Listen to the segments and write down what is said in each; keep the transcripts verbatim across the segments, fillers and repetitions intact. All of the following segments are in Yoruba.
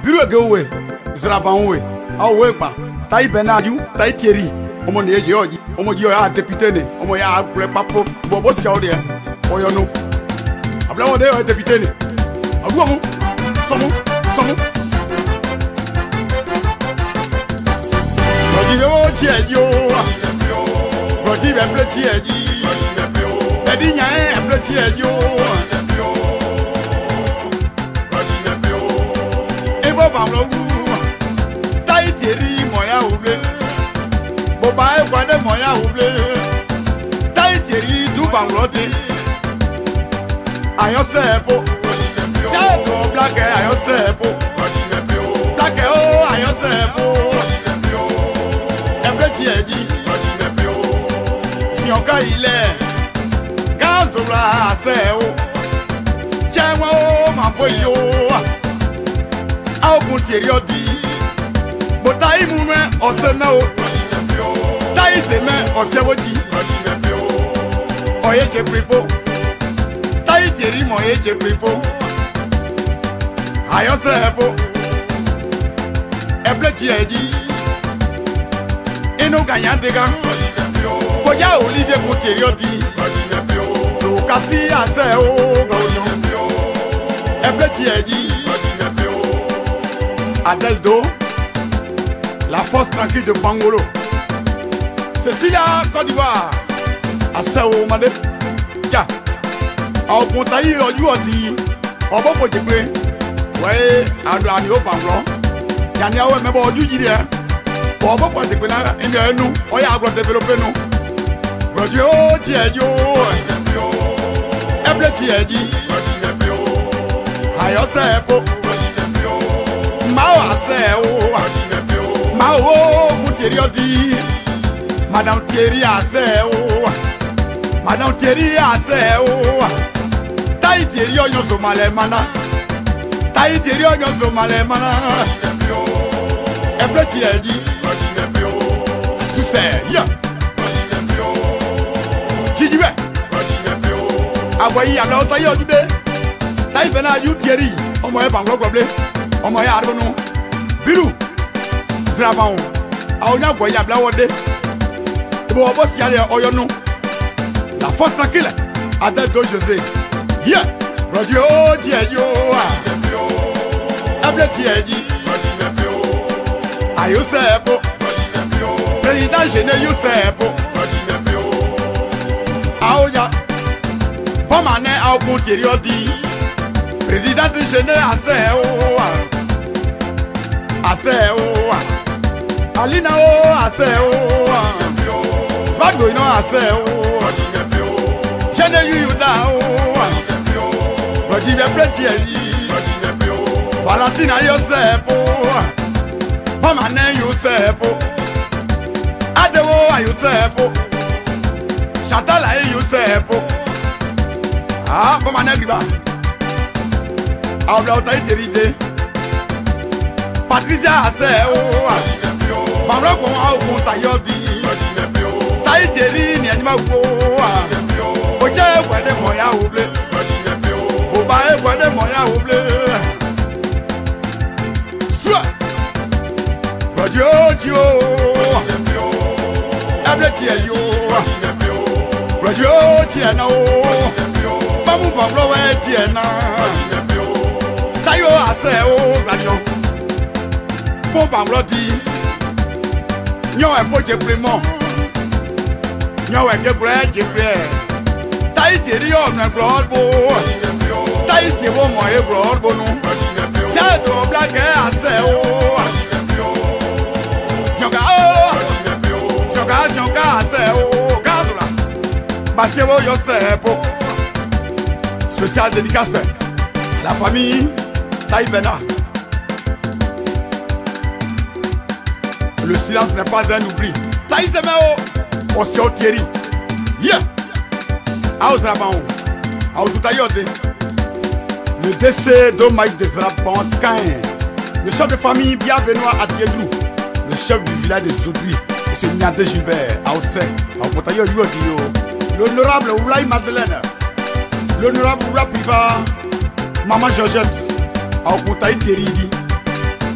Biro Gowe, Zrabanwe, Aweba, Tai Benadu, Tai Thierry, Omonia Georgi, Omogia Deputene, Omoya Papo, Bobo Saudia, Oyono. Ablawo de Deputene. Aguamo, Somo, Somo. Rodrigo Tiedio, Rodrigo Pletiedi, Medina Pletiedi. Tai Thierry moya ouble Boba e kwade moya ouble Tai Thierry du banglode Ayo sepo Sepo black ayo sepo Black oh ayo sepo Eble Thierry Sionka ile Kazola seo Chewa o mafoyo Au Thierry odi Tai mume osena o Tai seme osewoji Oye je pripo Tai Thierry mo ye je pripo Ayo sepo Eble Thierry Eno ganyandega Boya Olivier pour Thierry odi Lokasi ase o Eble Thierry Adeldo La force tranquille de Bangolo. Cécilia Côte d'Ivoire. Asao Made. Tiens. Au Pontaï, au Yuadi. Au Bobo Djibré. Ouais, à l'année au Banglo. Y'a ouais, mais bon, du Gilien. Au Bobo Djibré, il y a nous. On y a développé nous. Rodio, Tiedio. Eble Thierry. Ayo Sepo. Mao Aseo. Mao Thierry odi Madame Thierry aseo Madame Thierry aseo Tai Thierry onyo so male mana Tai Thierry onyo so male mana Eble Thierry Suse ya Kijiwe Agwayi abla ota yo jude Tai bena yu Thierry Omo e banglo goble Omo ya arbono Biru Zraban, Aonia Goya Blawode, Bobo Siale Oyono, La force tranquille, Adeldo José, yeah, Radio Diadio, Eble Thierry, Ayo Sepo, Président Géné Yosepo, Aonia, Pomane Aopo Thierry odi, Président Géné Aseo, Aseo. Alina o aseo Spadgo ino aseo Jene yu yu da o Rojibe Pletiedi Valentina Yosepo Pomane Yosepo Adewo a Yosepo Chantala e Yosepo Ah, Pomane Griba Aobla Tai Thierry de Patricia aseo Mamra ko au kunta yodi Tai Thierry ni anima ko Oje kwede moya oble Oba e kwede moya oble Swa Rodio Tio Eble Thierry Rodio Tiena o Mamu Pablo we Tiena Tayo aseo radio Bon Pablo di Nyo e po Djibré Nyo e Djibré Djibré Tai Thierry o na blood bo Tai si wo mo e blood bo no Sa do black e ase o Sionga o Sionga sionga ase o Kadula Basewo Yosepo Spécial dédicace La famille Tai Bena. Le silence n'est pas un oubli. Taïs Meo, Osio Thierry. Yeah. Aos Raban. Aos Toutayote. Le décès de Mike de Zraban Cain. Le chef de famille bienvenu à Diedou. Le chef du village de Zodri. M. Niade Gilbert. Aosé. Aos Potayo Yodio. L'honorable Oulaï Madeleine. L'honorable Oula Piva. Maman Georgette. Aos Potayo Thierry.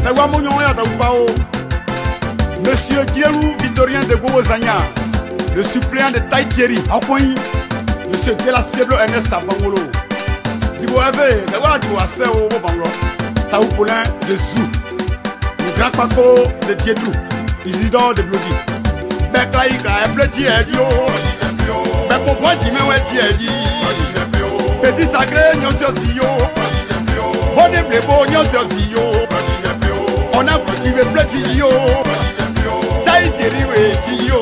Monsieur Dielou Victorien de Gowozanya, le suppléant de Taï Thierry, Monsieur Gela Seblo Ernest Sabangolo, Dibo Eve, Dawa Dibo Aseo Banglo, Taou Paulin de Zou, le grand Paco de Diedou, Isidore de Blodi, Beklaïka, Bledi Edio, Bepopo Jimewe Tiedi, Petit Sacré Nyosio Zio, Bonne Blebo Nyosio Zio, on a motivé Bledi Yo. Taï Thierry Wetio,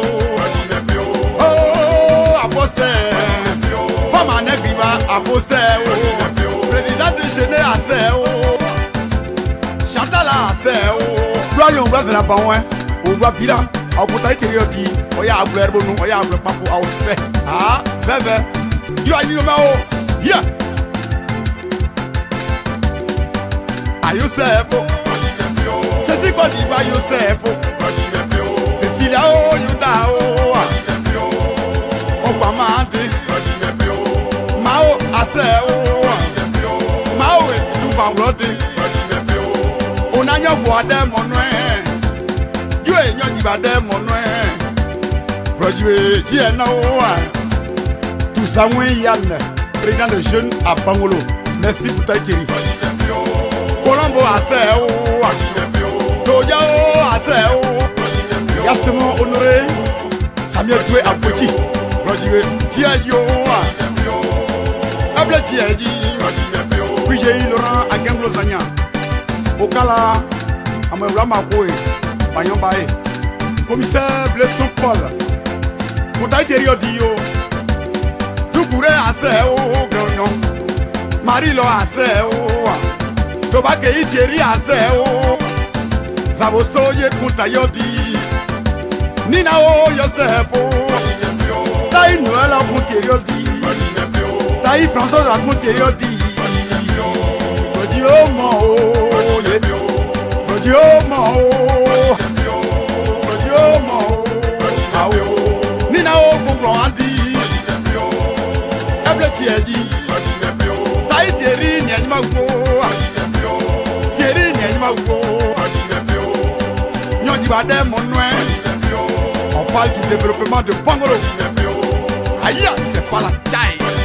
oh, Aposé, Pama Negriva, Aposé, Président de Chené Aseo, Chantala Aseo, Royal Brazil Baouin, ou Wapila, au Taï Thierry Oti, Oya Ablerbono, Oya Ablepapo, Ause, ah, Bebe, you are you know, yeah. Are you safe? C'est quoi dit va you safe? Cecilia o yuda o Obamante Mao ase o Mao etu banglote Onanya guade monwe Yo enyo jibade monwe Projue jiena o Toussaint Yann, président de jeunes à Bangolo. Merci pour Taï Thierry. Colombo ase o Toya o ase o Yassimo Honoré, Samuel Doué Apoti, Roger Diayo, Able Diadi, puis j'ai eu Laurent Agenglo Zanya, Okala, Amerama Koé, Bayambaé, commissaire Blesson Paul, Taï Thierry Odio, Toukouré Aseo, Grognon, Marie-Lo Aseo, Tobake Thierry Aseo, Zavosoye Koutayodi. Nina o Yosepo, Taï Noël a Montériodi, Taï François a Montériodi, Rodio Mo, Rodio Mo, Rodio Mo, Nina o Bongrandi, Able Thierry, Taï Thierry Nyanymago, Thierry Nyanymago, Nyodibade Monoué. On parle du développement de Bangolo. Aïe, c'est pas la taille.